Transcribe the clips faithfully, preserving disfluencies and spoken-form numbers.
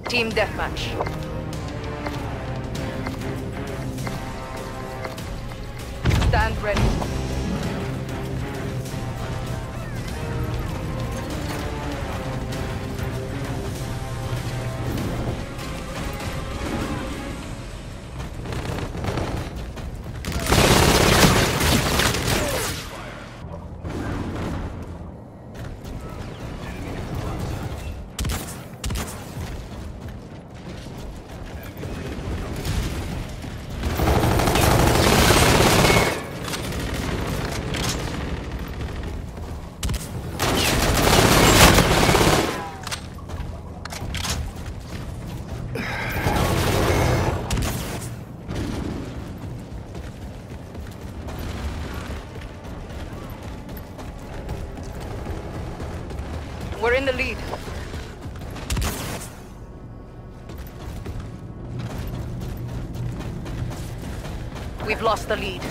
Team deathmatch. Stand ready. We're in the lead. We've lost the lead.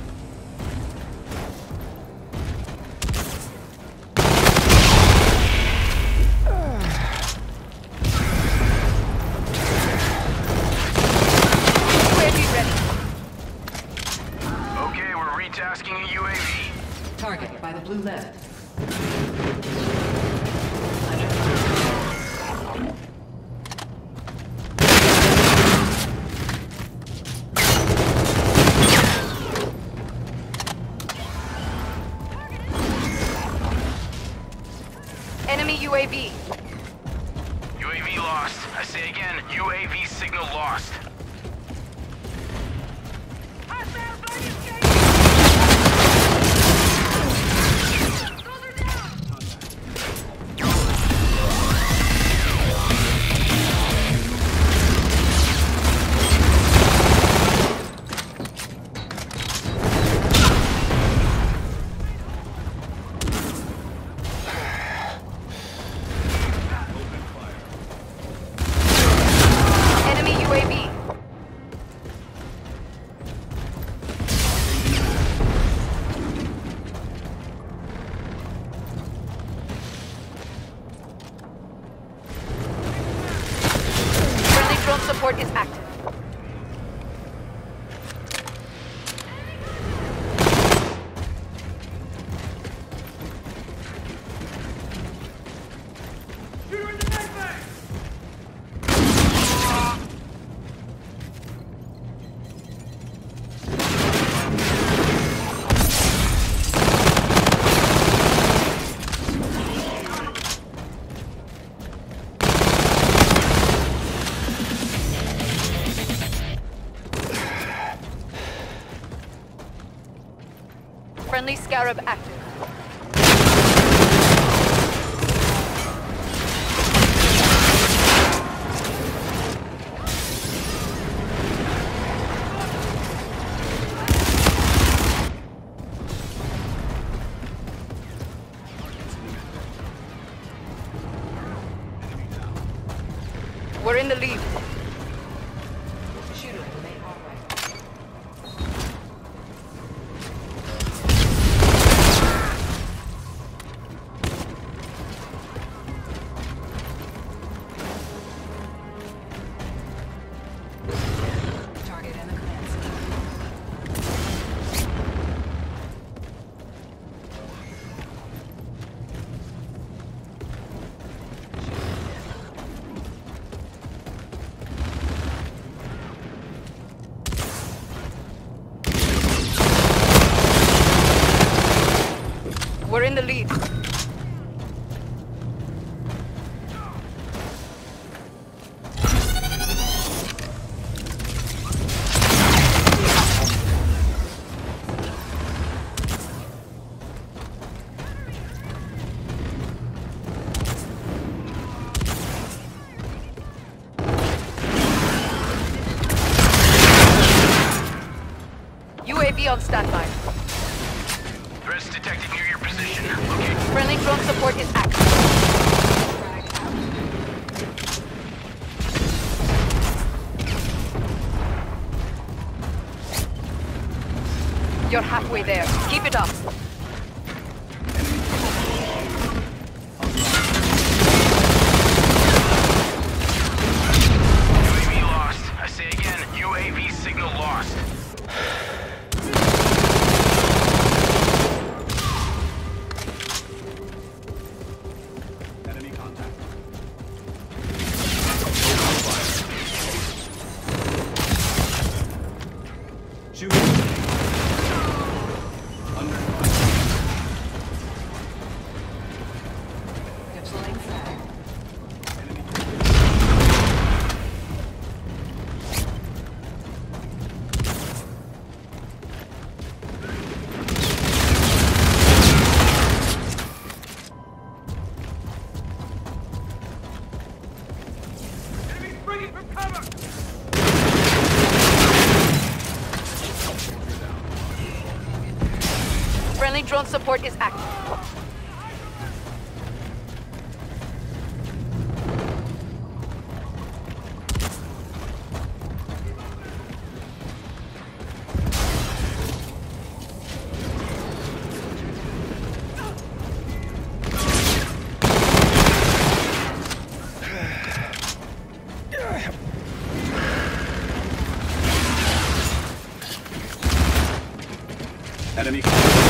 U A V ready. Okay, we're retasking a U A V. Target by the blue left. Enemy U A V. U A V lost. I say again, U A V signal lost. Enemy U A V. Friendly drone support is active. Friendly Scarab active. We're in the lead. Shooter remain hard. Target in the command center. We're in the lead. U A V on standby. Threats detected near your position. Okay. Friendly drone support is active. Frag out. You're halfway there. Keep it up. Looking for cover! Friendly drone support is active. Enemy.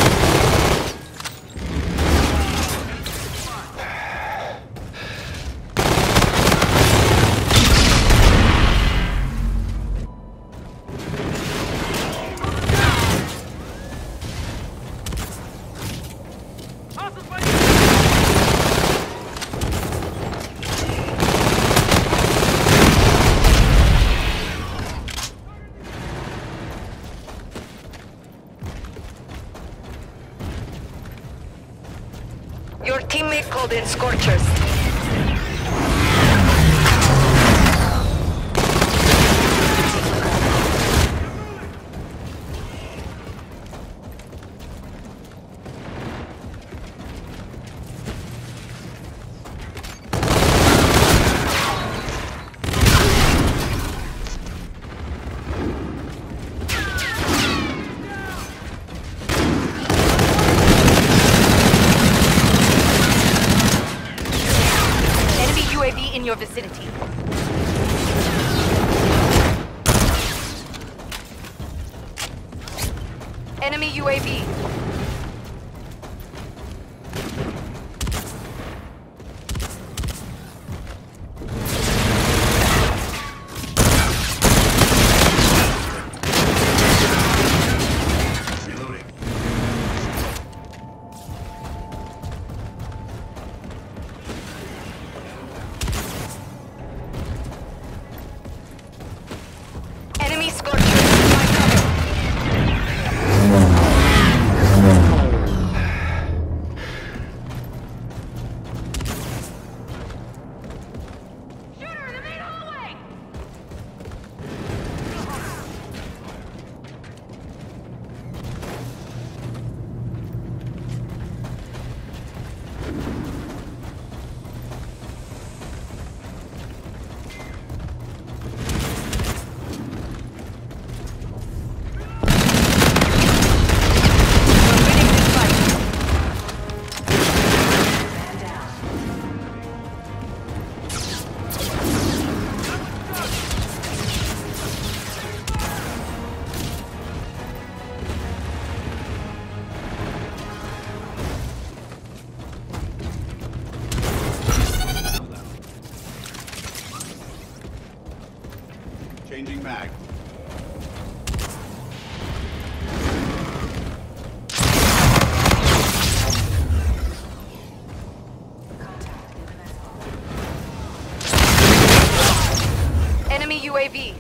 Your teammate called in Scorchers. U A V in your vicinity. Enemy U A V. Reloading. Enemy Scorchers. My cover. Shooter in the main hallway. We're winning this fight. Man down. Changing mag. Contact in the mess hall. Enemy U A V.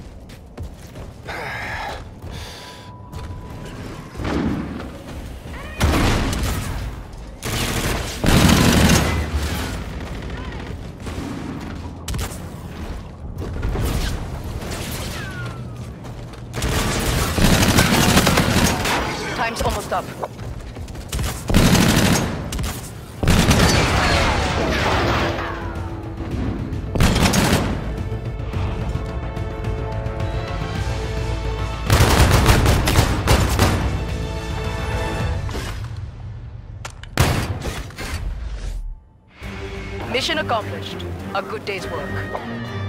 Time's almost up. Mission accomplished. A good day's work.